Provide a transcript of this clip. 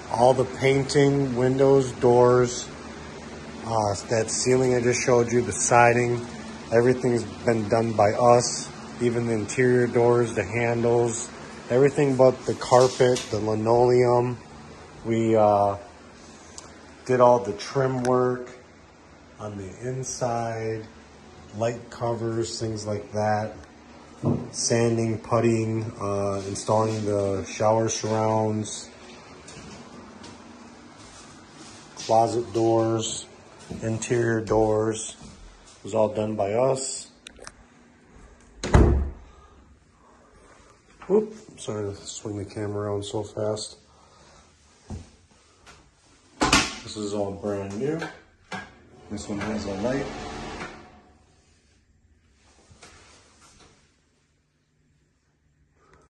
All the painting, windows, doors, that ceiling I just showed you, the siding, everything's been done by us. Even the interior doors, the handles, everything but the carpet, the linoleum. We did all the trim work on the inside, light covers, things like that. Sanding, puttying, installing the shower surrounds, closet doors, interior doors. It was all done by us. Oop, sorry to swing the camera around so fast. This is all brand new. This one has a light.